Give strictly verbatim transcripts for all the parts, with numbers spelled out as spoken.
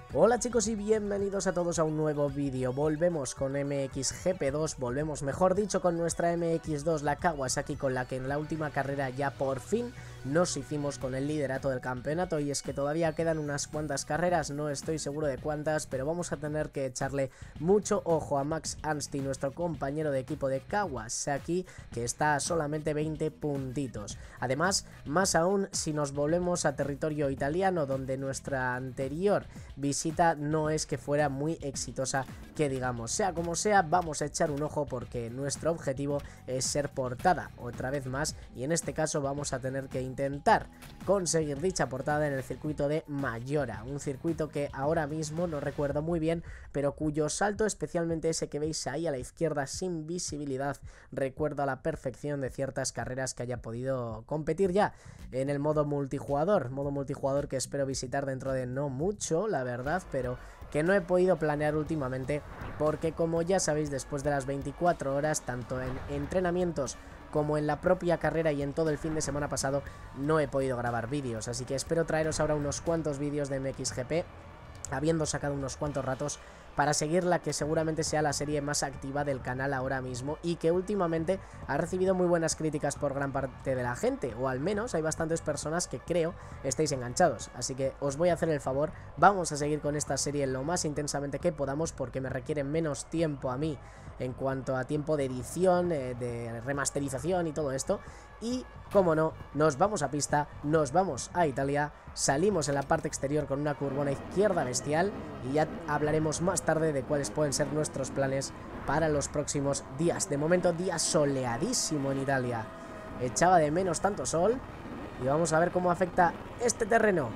Hola chicos y bienvenidos a todos a un nuevo vídeo. Volvemos con M X G P dos, volvemos mejor dicho con nuestra M X dos, la Kawasaki, con la que en la última carrera ya por fin nos hicimos con el liderato del campeonato. Y es que todavía quedan unas cuantas carreras, no estoy seguro de cuántas, pero vamos a tener que echarle mucho ojo a Max Anstie, nuestro compañero de equipo de Kawasaki, que está a solamente veinte puntitos. Además, más aún si nos volvemos a territorio italiano, donde nuestra anterior visita no es que fuera muy exitosa, que digamos. Sea como sea, vamos a echar un ojo porque nuestro objetivo es ser portada otra vez más, y en este caso vamos a tener que intentar conseguir dicha portada en el circuito de Mayora, un circuito que ahora mismo no recuerdo muy bien, pero cuyo salto, especialmente ese que veis ahí a la izquierda sin visibilidad, recuerda a la perfección de ciertas carreras que haya podido competir ya en el modo multijugador, modo multijugador que espero visitar dentro de no mucho, la verdad, pero que no he podido planear últimamente porque, como ya sabéis, después de las veinticuatro horas, tanto en entrenamientos como en la propia carrera y en todo el fin de semana pasado, no he podido grabar vídeos, así que espero traeros ahora unos cuantos vídeos de M X G P, habiendo sacado unos cuantos ratos para seguir la que seguramente sea la serie más activa del canal ahora mismo, y que últimamente ha recibido muy buenas críticas por gran parte de la gente, o al menos hay bastantes personas que creo estáis enganchados. Así que os voy a hacer el favor, vamos a seguir con esta serie lo más intensamente que podamos, porque me requiere menos tiempo a mí en cuanto a tiempo de edición, eh, de remasterización y todo esto. Y, como no, nos vamos a pista, nos vamos a Italia, salimos en la parte exterior con una curvona izquierda bestial, y ya hablaremos más tarde de cuáles pueden ser nuestros planes para los próximos días. De momento, día soleadísimo en Italia, echaba de menos tanto sol, y vamos a ver cómo afecta este terreno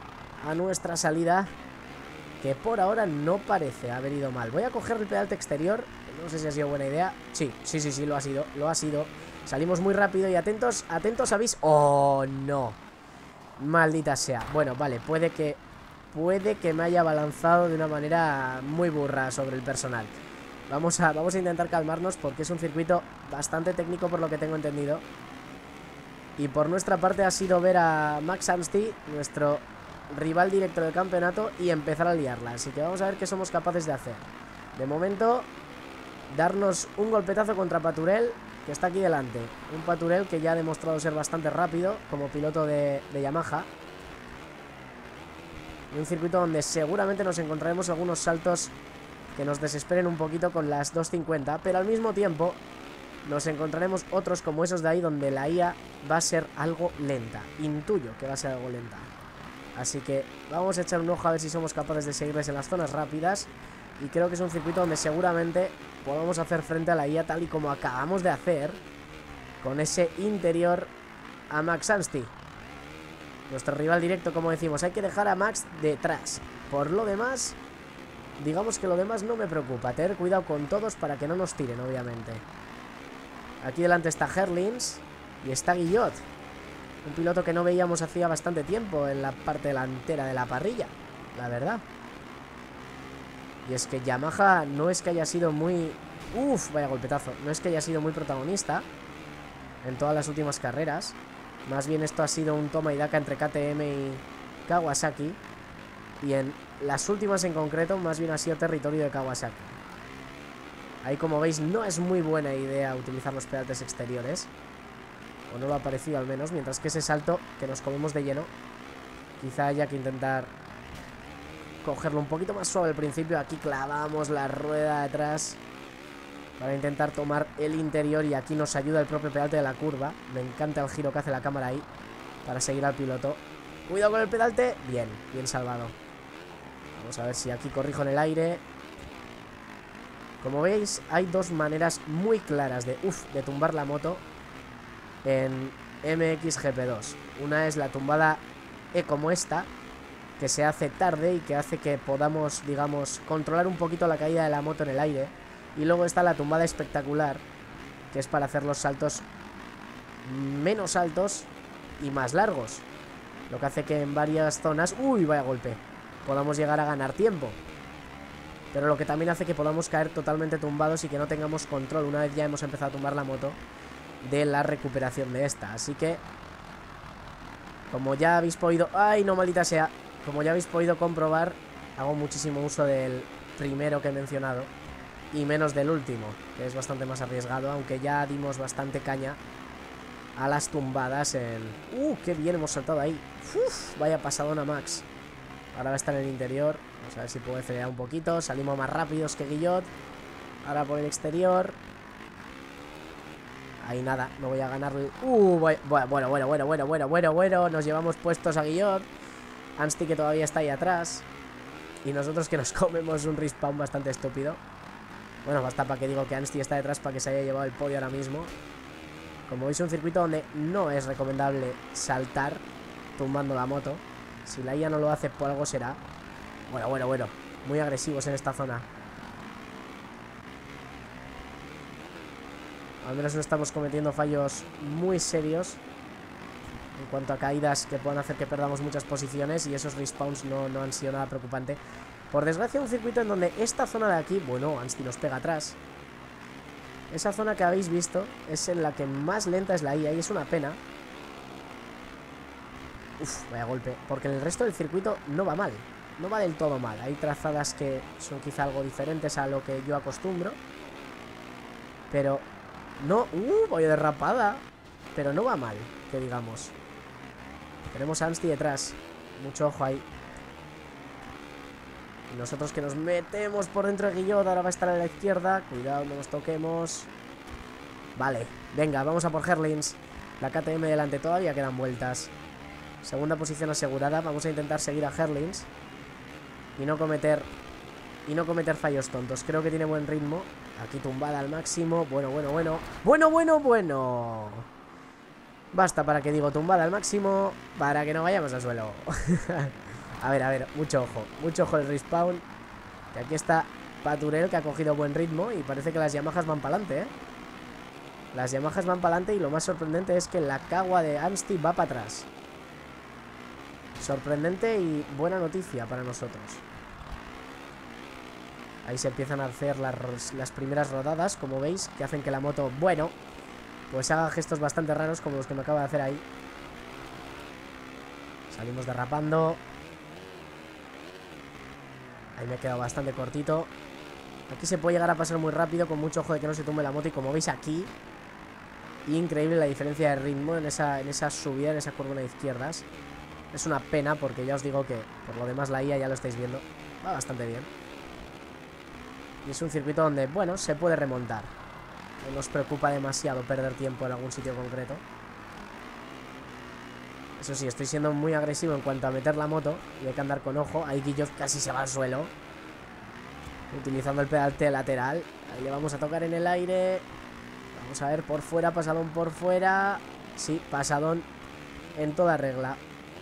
a nuestra salida, que por ahora no parece haber ido mal. Voy a coger el pedalte exterior, no sé si ha sido buena idea. Sí, sí, sí, sí, lo ha sido, lo ha sido. Salimos muy rápido y atentos, atentos, avis. ¡Oh, no! Maldita sea. Bueno, vale, puede que Puede que me haya balanzado de una manera muy burra sobre el personal. Vamos a, vamos a intentar calmarnos porque es un circuito bastante técnico por lo que tengo entendido. Y por nuestra parte ha sido ver a Max Anstie, nuestro rival directo del campeonato, y empezar a liarla. Así que vamos a ver qué somos capaces de hacer. De momento, darnos un golpetazo contra Paturel, que está aquí delante. Un Paturel que ya ha demostrado ser bastante rápido como piloto de, de Yamaha. Y un circuito donde seguramente nos encontraremos algunos saltos que nos desesperen un poquito con las dos cincuenta, pero al mismo tiempo nos encontraremos otros como esos de ahí, donde la I A va a ser algo lenta. Intuyo que va a ser algo lenta. Así que vamos a echar un ojo a ver si somos capaces de seguirles en las zonas rápidas. Y creo que es un circuito donde seguramente podamos hacer frente a la I A, tal y como acabamos de hacer con ese interior a Max Anstie, nuestro rival directo, como decimos. Hay que dejar a Max detrás. Por lo demás, digamos que lo demás no me preocupa. Tener cuidado con todos para que no nos tiren, obviamente. Aquí delante está Herlings y está Guillot, un piloto que no veíamos hacía bastante tiempo en la parte delantera de la parrilla, la verdad. Y es que Yamaha no es que haya sido muy... Uf, vaya golpetazo. No es que haya sido muy protagonista en todas las últimas carreras. Más bien esto ha sido un toma y daca entre K T M y Kawasaki. Y en las últimas en concreto, más bien ha sido territorio de Kawasaki. Ahí, como veis, no es muy buena idea utilizar los pedales exteriores, o no lo ha parecido al menos. Mientras que ese salto que nos comemos de lleno, quizá haya que intentar cogerlo un poquito más suave al principio. Aquí clavamos la rueda de atrás para intentar tomar el interior, y aquí nos ayuda el propio pedalte de la curva. Me encanta el giro que hace la cámara ahí para seguir al piloto. Cuidado con el pedalte. Bien, bien salvado. Vamos a ver si aquí corrijo en el aire. Como veis, hay dos maneras muy claras de, uf, de tumbar la moto en M X G P dos. Una es la tumbada E como esta, que se hace tarde y que hace que podamos, digamos, controlar un poquito la caída de la moto en el aire. Y luego está la tumbada espectacular, que es para hacer los saltos menos altos y más largos, lo que hace que en varias zonas, uy, vaya golpe, podamos llegar a ganar tiempo. Pero lo que también hace que podamos caer totalmente tumbados y que no tengamos control, una vez ya hemos empezado a tumbar la moto, de la recuperación de esta. Así que, como ya habéis podido... ¡Ay, no, maldita sea! Como ya habéis podido comprobar, hago muchísimo uso del primero que he mencionado y menos del último, que es bastante más arriesgado, aunque ya dimos bastante caña a las tumbadas en... ¡Uh! ¡Qué bien hemos saltado ahí! ¡Uf! Vaya pasadona, Max. Ahora va a estar en el interior. Vamos a ver si puedo acelerar un poquito. Salimos más rápidos que Guillot. Ahora por el exterior. Ahí nada, no voy a ganar. ¡Uh! Bueno, bueno, bueno, bueno, bueno, bueno, bueno, bueno. Nos llevamos puestos a Guillot. Ansty que todavía está ahí atrás. Y nosotros que nos comemos un respawn bastante estúpido. Bueno, basta para que digo que Ansty está detrás para que se haya llevado el podio ahora mismo. Como veis, un circuito donde no es recomendable saltar tumbando la moto. Si la I A no lo hace, por algo será. Bueno, bueno, bueno. Muy agresivos en esta zona. Al menos no estamos cometiendo fallos muy serios en cuanto a caídas que puedan hacer que perdamos muchas posiciones. Y esos respawns no, no han sido nada preocupante. Por desgracia, un circuito en donde esta zona de aquí... Bueno, Ansty nos pega atrás. Esa zona que habéis visto es en la que más lenta es la I A y es una pena. Uf, vaya golpe. Porque en el resto del circuito no va mal. No va del todo mal. Hay trazadas que son quizá algo diferentes a lo que yo acostumbro. Pero no... ¡Uh! Voy derrapada. Pero no va mal, que digamos. Tenemos a Ansty detrás. Mucho ojo ahí. Y nosotros que nos metemos por dentro de Guillot. Ahora va a estar a la izquierda. Cuidado, no nos toquemos. Vale, venga, vamos a por Herlings. La K T M delante, todavía quedan vueltas. Segunda posición asegurada. Vamos a intentar seguir a Herlings Y no cometer Y no cometer fallos tontos. Creo que tiene buen ritmo. Aquí tumbada al máximo. Bueno, bueno, bueno. Bueno, bueno, bueno. Basta para que digo tumbada al máximo, para que no vayamos al suelo. A ver, a ver, mucho ojo. Mucho ojo el respawn. Que aquí está Paturel, que ha cogido buen ritmo. Y parece que las Yamahas van para adelante, ¿eh? Las Yamahas van para adelante. Y lo más sorprendente es que la cagua de Ansty va para atrás. Sorprendente y buena noticia para nosotros. Ahí se empiezan a hacer las, las primeras rodadas, como veis, que hacen que la moto, bueno, pues haga gestos bastante raros como los que me acaba de hacer ahí. Salimos derrapando. Ahí me he quedado bastante cortito. Aquí se puede llegar a pasar muy rápido, con mucho ojo de que no se tumbe la moto. Y como veis aquí, increíble la diferencia de ritmo en esa, en esa subida, en esa curva de izquierdas. Es una pena porque ya os digo que por lo demás la I A ya lo estáis viendo. Va bastante bien. Y es un circuito donde, bueno, se puede remontar. No nos preocupa demasiado perder tiempo en algún sitio concreto. Eso sí, estoy siendo muy agresivo en cuanto a meter la moto. Y hay que andar con ojo. Ahí Guillot casi se va al suelo. Utilizando el pedal T lateral. Ahí le vamos a tocar en el aire. Vamos a ver, por fuera, pasadón por fuera. Sí, pasadón en toda regla.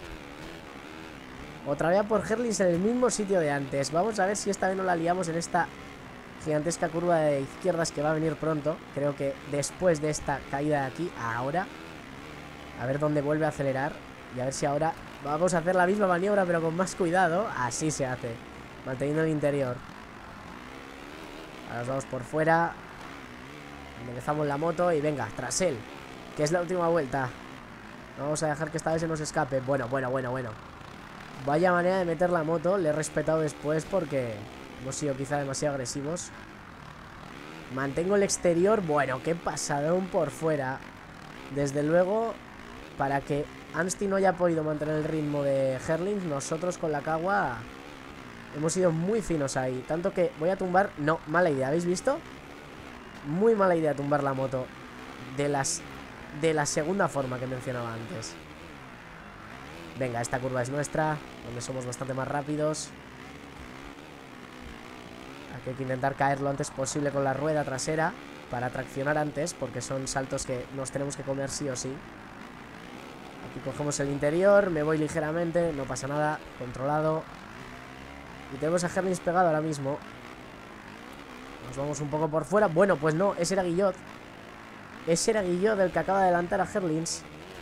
Otra vez por Herlings en el mismo sitio de antes. Vamos a ver si esta vez no la liamos en esta gigantesca curva de izquierdas que va a venir pronto. Creo que después de esta caída de aquí, ahora. A ver dónde vuelve a acelerar. Y a ver si ahora vamos a hacer la misma maniobra pero con más cuidado. Así se hace, manteniendo el interior. Ahora nos vamos por fuera. Enderezamos la moto y venga, tras él, que es la última vuelta. No vamos a dejar que esta vez se nos escape. Bueno, bueno, bueno, bueno. Vaya manera de meter la moto. Le he respetado después porque hemos sido quizá demasiado agresivos. Mantengo el exterior. Bueno, qué pasadón por fuera. Desde luego, para que Ansty no haya podido mantener el ritmo de Herlings, nosotros con la cagua hemos sido muy finos ahí. Tanto que voy a tumbar... No, mala idea, ¿habéis visto? Muy mala idea tumbar la moto de las de la segunda forma que mencionaba antes. Venga, esta curva es nuestra, donde somos bastante más rápidos. Aquí hay que intentar caer lo antes posible con la rueda trasera para traccionar antes, porque son saltos que nos tenemos que comer sí o sí. Aquí cogemos el interior, me voy ligeramente, no pasa nada, controlado. Y tenemos a Herlings pegado ahora mismo. Nos vamos un poco por fuera. Bueno, pues no, ese era Guillot. Ese era Guillot el que acaba de adelantar a Herlings.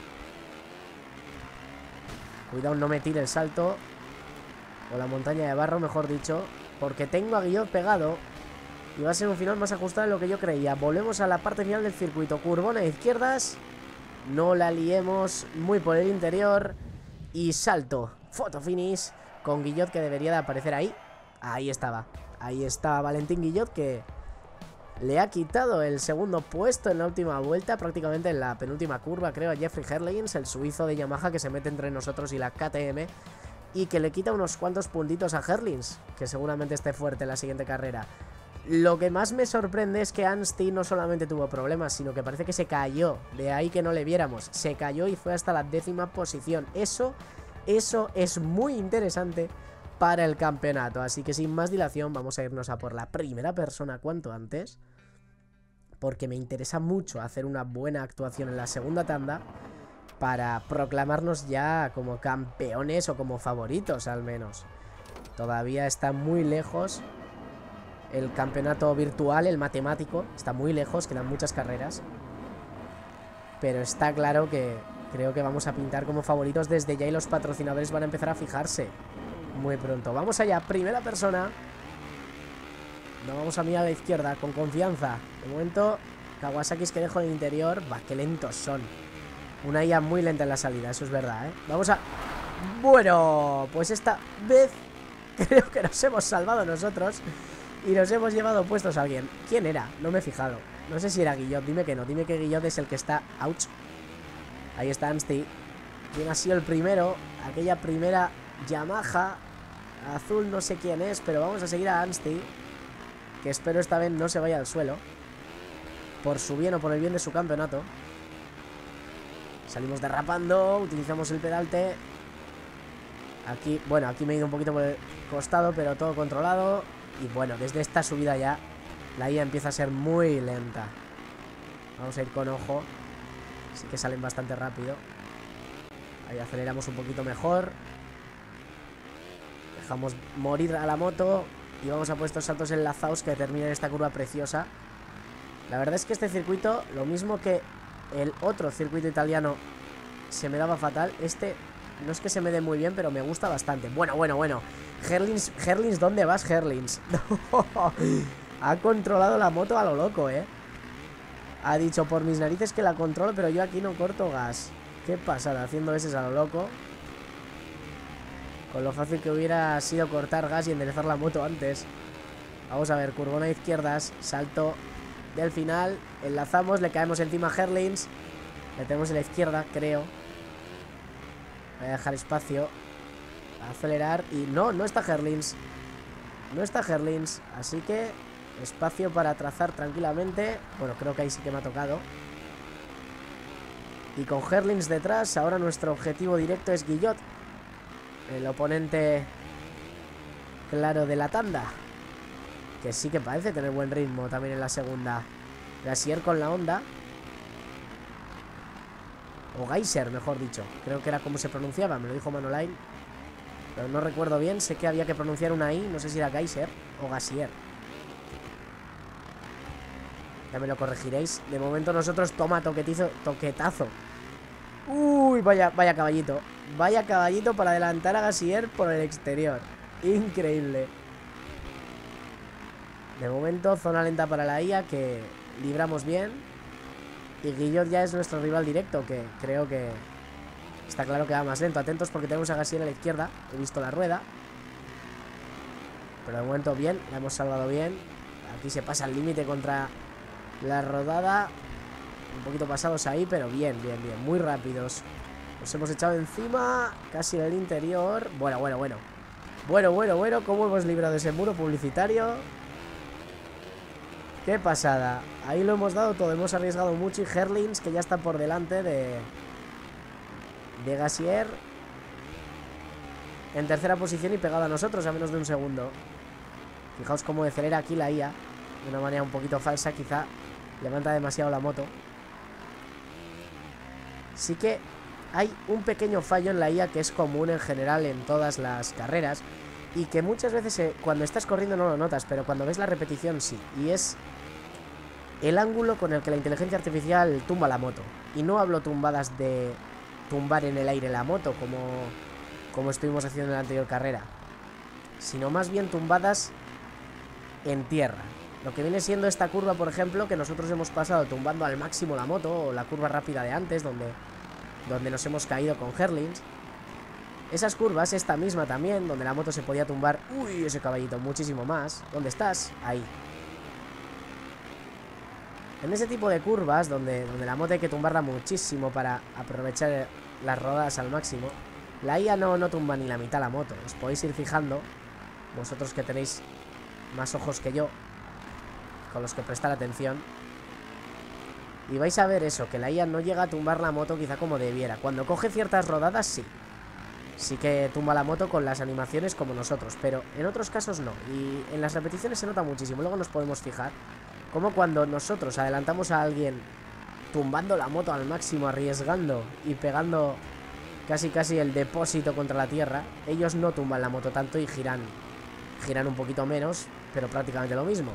Cuidado, no me tire el salto. O la montaña de barro, mejor dicho. Porque tengo a Guillot pegado. Y va a ser un final más ajustado de lo que yo creía. Volvemos a la parte final del circuito. Curvona de izquierdas. No la liemos muy por el interior. Y salto. Photo finish. Con Guillot que debería de aparecer ahí. Ahí estaba. Ahí estaba Valentín Guillot, que le ha quitado el segundo puesto en la última vuelta, prácticamente en la penúltima curva, creo, a Jeffrey Herlings, el suizo de Yamaha que se mete entre nosotros y la K T M, y que le quita unos cuantos puntitos a Herlings, que seguramente esté fuerte en la siguiente carrera. Lo que más me sorprende es que Anstie no solamente tuvo problemas, sino que parece que se cayó, de ahí que no le viéramos, se cayó y fue hasta la décima posición. Eso, eso es muy interesante para el campeonato, así que sin más dilación vamos a irnos a por la primera persona cuanto antes, porque me interesa mucho hacer una buena actuación en la segunda tanda para proclamarnos ya como campeones o como favoritos al menos. Todavía está muy lejos el campeonato virtual, el matemático, está muy lejos, quedan muchas carreras, pero está claro que creo que vamos a pintar como favoritos desde ya y los patrocinadores van a empezar a fijarse muy pronto. Vamos allá, primera persona. No vamos a mirar a la izquierda, con confianza. De momento, Kawasaki's que dejo en el interior. Va, qué lentos son. Una I A muy lenta en la salida, eso es verdad, ¿eh? Vamos a... Bueno, pues esta vez creo que nos hemos salvado nosotros y nos hemos llevado puestos a alguien. ¿Quién era? No me he fijado. No sé si era Guillot, dime que no. Dime que Guillot es el que está... ¡Auch! Ahí está Anstie. ¿Quién ha sido el primero? Aquella primera Yamaha azul, no sé quién es, pero vamos a seguir a Anstie, que espero esta vez no se vaya al suelo, por su bien o por el bien de su campeonato. Salimos derrapando, utilizamos el pedalte. Aquí, bueno, aquí me he ido un poquito por el costado, pero todo controlado. Y bueno, desde esta subida ya la I A empieza a ser muy lenta. Vamos a ir con ojo. Así que salen bastante rápido. Ahí aceleramos un poquito mejor. Dejamos morir a la moto y vamos a por estos saltos enlazados que terminan esta curva preciosa. La verdad es que este circuito, lo mismo que el otro circuito italiano, se me daba fatal. Este no es que se me dé muy bien, pero me gusta bastante. Bueno, bueno, bueno. Herlings, Herlings, ¿dónde vas, Herlings? Ha controlado la moto a lo loco, ¿eh? Ha dicho, por mis narices que la controlo, pero yo aquí no corto gas. Qué pasada, haciendo ese a lo loco. Con lo fácil que hubiera sido cortar gas y enderezar la moto antes. Vamos a ver, curvona a izquierdas, salto del final, enlazamos, le caemos encima a Herlings. Le tenemos en la izquierda, creo. Voy a dejar espacio, a acelerar y no, no está Herlings. No está Herlings, así que espacio para trazar tranquilamente. Bueno, creo que ahí sí que me ha tocado. Y con Herlings detrás, ahora nuestro objetivo directo es Guillot, el oponente claro de la tanda, que sí que parece tener buen ritmo también en la segunda. Gassier con la Honda, o Geiser, mejor dicho, creo que era como se pronunciaba, me lo dijo Manoline, pero no recuerdo bien. Sé que había que pronunciar una I, no sé si era Geiser o Gassier. Ya me lo corregiréis. De momento nosotros toma toquetizo, toquetazo. Uy, vaya, vaya caballito. Vaya caballito para adelantar a Gassier por el exterior. Increíble. De momento, zona lenta para la I A, que libramos bien. Y Guillot ya es nuestro rival directo, que creo que está claro que va más lento. Atentos porque tenemos a Gassier a la izquierda. He visto la rueda. Pero de momento bien, la hemos salvado bien. Aquí se pasa el límite contra la rodada. Un poquito pasados ahí, pero bien, bien, bien. Muy rápidos. Nos hemos echado encima, casi en el interior. Bueno, bueno, bueno. Bueno, bueno, bueno. ¿Cómo hemos librado ese muro publicitario? Qué pasada. Ahí lo hemos dado todo. Hemos arriesgado mucho. Y Herlings, que ya está por delante de de Gassier, en tercera posición y pegado a nosotros a menos de un segundo. Fijaos cómo acelera aquí la I A de una manera un poquito falsa, quizá levanta demasiado la moto. Sí que hay un pequeño fallo en la I A que es común en general en todas las carreras y que muchas veces eh, cuando estás corriendo no lo notas, pero cuando ves la repetición sí. Y es el ángulo con el que la inteligencia artificial tumba la moto. Y no hablo tumbadas de tumbar en el aire la moto como, como estuvimos haciendo en la anterior carrera, sino más bien tumbadas en tierra. Lo que viene siendo esta curva, por ejemplo, que nosotros hemos pasado tumbando al máximo la moto, o la curva rápida de antes, donde, donde nos hemos caído con Herlings. esas curvas, esta misma también, donde la moto se podía tumbar. Uy, ese caballito, muchísimo más. ¿Dónde estás? Ahí. En ese tipo de curvas, donde, donde la moto hay que tumbarla muchísimo para aprovechar las rodadas al máximo, la I A no, no tumba ni la mitad la moto. Os podéis ir fijando, vosotros que tenéis más ojos que yo, con los que prestar atención, y vais a ver eso, que la I A no llega a tumbar la moto quizá como debiera. Cuando coge ciertas rodadas, sí. Sí que tumba la moto con las animaciones como nosotros, pero en otros casos no. Y en las repeticiones se nota muchísimo. Luego nos podemos fijar como cuando nosotros adelantamos a alguien tumbando la moto al máximo, arriesgando y pegando casi casi el depósito contra la tierra, ellos no tumban la moto tanto y giran, giran un poquito menos, pero prácticamente lo mismo.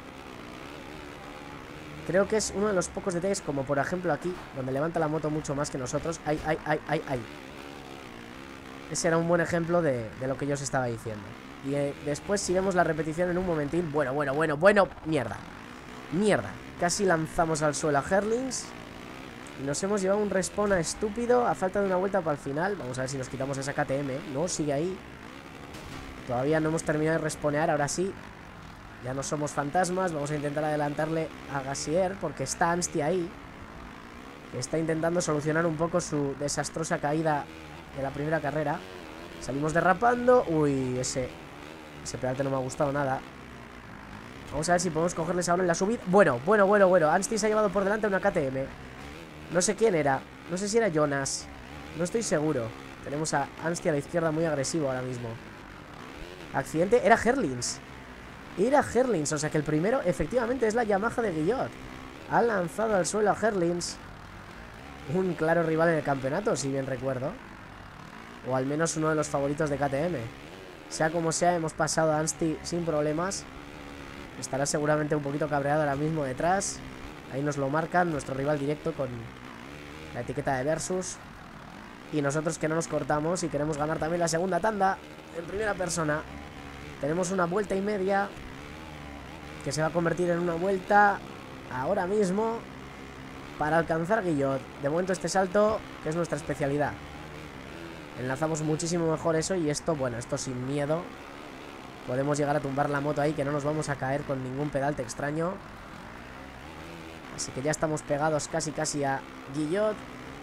Creo que es uno de los pocos detalles, como por ejemplo aquí, donde levanta la moto mucho más que nosotros. ¡Ay, ay, ay, ay, ay! Ese era un buen ejemplo de, de lo que yo os estaba diciendo. Y eh, después, si vemos la repetición en un momentín... Bueno, bueno, bueno, bueno... ¡Mierda! ¡Mierda! Casi lanzamos al suelo a Herlings. Y nos hemos llevado un respawn a estúpido a falta de una vuelta para el final. Vamos a ver si nos quitamos esa K T M. No, sigue ahí. Todavía no hemos terminado de respawnear, ahora sí. Ya no somos fantasmas. Vamos a intentar adelantarle a Gassier, porque está Ansty ahí, que está intentando solucionar un poco su desastrosa caída de la primera carrera. Salimos derrapando. Uy, ese Ese pedalte no me ha gustado nada. Vamos a ver si podemos cogerles ahora en la subida. Bueno, bueno, bueno, bueno. Ansty se ha llevado por delante una K T M. No sé quién era. No sé si era Jonas. No estoy seguro. Tenemos a Ansty a la izquierda muy agresivo ahora mismo. Accidente. Era Herlings. Era Herlings. O sea que el primero efectivamente es la Yamaha de Guillot. Ha lanzado al suelo a Herlings. Un claro rival en el campeonato, si bien recuerdo. O al menos uno de los favoritos de K T M. Sea como sea, hemos pasado a Ansty sin problemas. Estará seguramente un poquito cabreado ahora mismo detrás. Ahí nos lo marcan, nuestro rival directo con la etiqueta de Versus. Y nosotros que no nos cortamos y queremos ganar también la segunda tanda en primera persona. Tenemos una vuelta y media que se va a convertir en una vuelta ahora mismo para alcanzar Guillot. De momento este salto, que es nuestra especialidad. Enlazamos muchísimo mejor eso y esto, bueno, esto sin miedo. Podemos llegar a tumbar la moto ahí, que no nos vamos a caer con ningún pedalte extraño. Así que ya estamos pegados casi casi a Guillot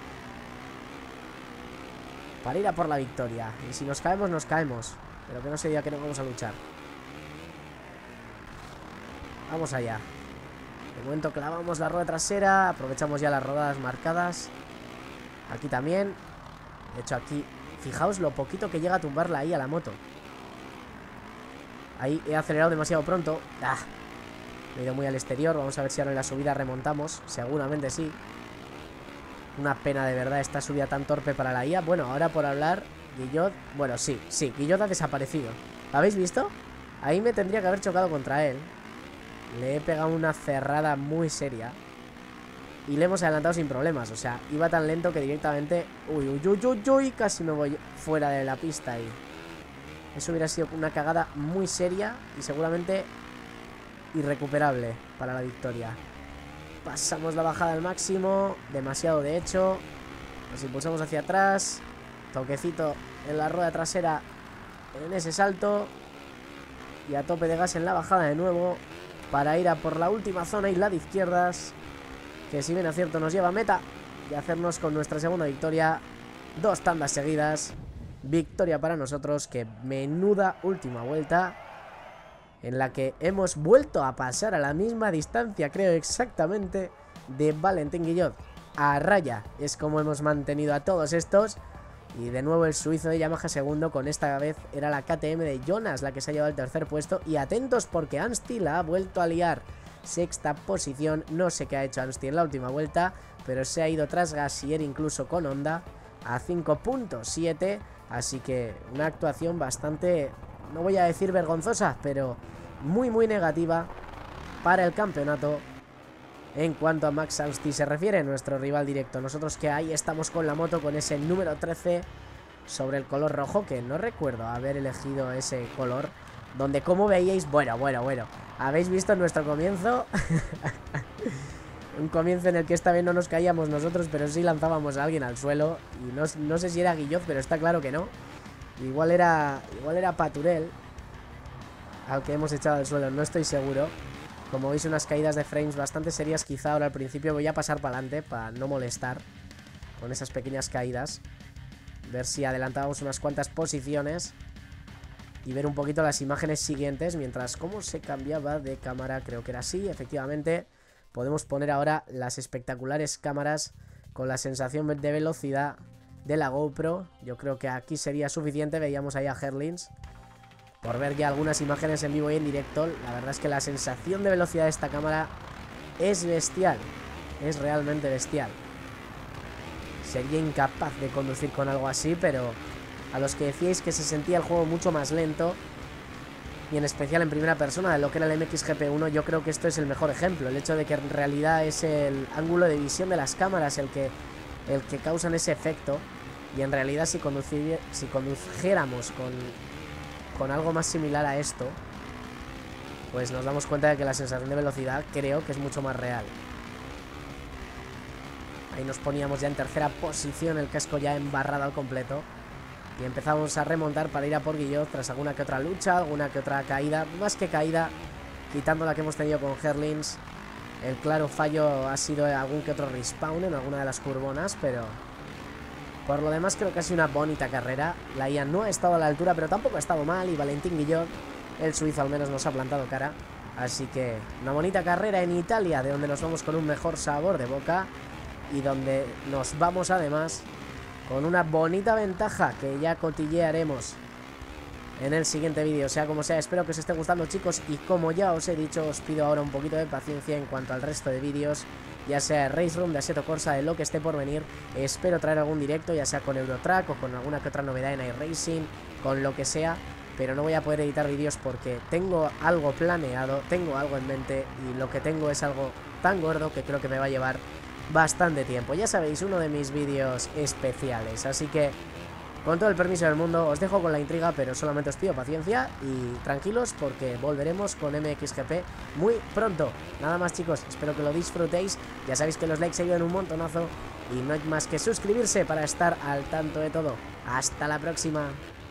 para ir a por la victoria. Y si nos caemos, nos caemos. Pero que no se diga que no vamos a luchar. Vamos allá. De momento clavamos la rueda trasera. Aprovechamos ya las rodadas marcadas. Aquí también. De hecho aquí, fijaos lo poquito que llega a tumbarla ahí a la moto. Ahí he acelerado demasiado pronto. ¡Ah! Me he ido muy al exterior. Vamos a ver si ahora en la subida remontamos. Seguramente sí. Una pena de verdad esta subida tan torpe para la I A. Bueno, ahora por hablar, Guillot... Bueno, sí, sí, Guillot ha desaparecido. ¿Lo habéis visto? Ahí me tendría que haber chocado contra él. Le he pegado una cerrada muy seria. Y le hemos adelantado sin problemas. O sea, iba tan lento que directamente... Uy, uy, uy, uy, uy, casi me voy fuera de la pista ahí. Eso hubiera sido una cagada muy seria y seguramente irrecuperable para la victoria. Pasamos la bajada al máximo, demasiado de hecho. Nos impulsamos hacia atrás. Toquecito en la rueda trasera en ese salto. Y a tope de gas en la bajada de nuevo para ir a por la última zona y la de izquierdas, que si bien a cierto nos lleva a meta y hacernos con nuestra segunda victoria. Dos tandas seguidas. Victoria para nosotros, que menuda última vuelta en la que hemos vuelto a pasar a la misma distancia, creo exactamente, de Valentín Guillot. A raya es como hemos mantenido a todos estos. Y de nuevo el suizo de Yamaha segundo, con esta vez era la K T M de Jonas la que se ha llevado el tercer puesto. Y atentos porque Ansty la ha vuelto a liar. Sexta posición, no sé qué ha hecho Ansty en la última vuelta, pero se ha ido tras Gassier incluso con Honda a cinco punto siete. Así que una actuación bastante, no voy a decir vergonzosa, pero muy muy negativa para el campeonato en cuanto a Max Ansty se refiere, nuestro rival directo. Nosotros que ahí estamos con la moto con ese número trece sobre el color rojo, que no recuerdo haber elegido ese color. Donde, como veíais, bueno, bueno, bueno, ¿habéis visto nuestro comienzo? Un comienzo en el que esta vez no nos caíamos nosotros, pero sí lanzábamos a alguien al suelo. Y no, no sé si era Guillot, pero está claro que no. Igual era, igual era Paturel al que hemos echado al suelo, no estoy seguro. Como veis, unas caídas de frames bastante serias. Quizá ahora al principio voy a pasar para adelante para no molestar con esas pequeñas caídas. Ver si adelantamos unas cuantas posiciones y ver un poquito las imágenes siguientes. Mientras, ¿cómo se cambiaba de cámara? Creo que era así, efectivamente. Podemos poner ahora las espectaculares cámaras con la sensación de velocidad de la GoPro. Yo creo que aquí sería suficiente. Veíamos ahí a Herlings. Por ver ya algunas imágenes en vivo y en directo, la verdad es que la sensación de velocidad de esta cámara es bestial. Es realmente bestial. Sería incapaz de conducir con algo así, pero a los que decíais que se sentía el juego mucho más lento, y en especial en primera persona de lo que era el M X G P uno, yo creo que esto es el mejor ejemplo. El hecho de que en realidad es el ángulo de visión de las cámaras el que, el que causan ese efecto. Y en realidad si, si condujéramos con... con algo más similar a esto, pues nos damos cuenta de que la sensación de velocidad creo que es mucho más real. Ahí nos poníamos ya en tercera posición, el casco ya embarrado al completo, y empezamos a remontar para ir a por Guillot tras alguna que otra lucha, alguna que otra caída, más que caída, quitando la que hemos tenido con Herlings. El claro fallo ha sido algún que otro respawn en alguna de las curbonas, pero por lo demás creo que ha sido una bonita carrera. La I A no ha estado a la altura, pero tampoco ha estado mal, y Valentín Guillot, el suizo, al menos nos ha plantado cara. Así que una bonita carrera en Italia, de donde nos vamos con un mejor sabor de boca y donde nos vamos además con una bonita ventaja que ya cotillearemos en el siguiente vídeo. Sea como sea, espero que os esté gustando, chicos, y como ya os he dicho, os pido ahora un poquito de paciencia en cuanto al resto de vídeos, ya sea de Race Room, de Assetto Corsa, de lo que esté por venir. Espero traer algún directo, ya sea con Eurotrack o con alguna que otra novedad en iRacing, con lo que sea, pero no voy a poder editar vídeos porque tengo algo planeado, tengo algo en mente, y lo que tengo es algo tan gordo que creo que me va a llevar bastante tiempo. Ya sabéis, uno de mis vídeos especiales, así que con todo el permiso del mundo os dejo con la intriga, pero solamente os pido paciencia y tranquilos porque volveremos con M X G P muy pronto. Nada más, chicos, espero que lo disfrutéis. Ya sabéis que los likes ayudan un montonazo y no hay más que suscribirse para estar al tanto de todo. Hasta la próxima.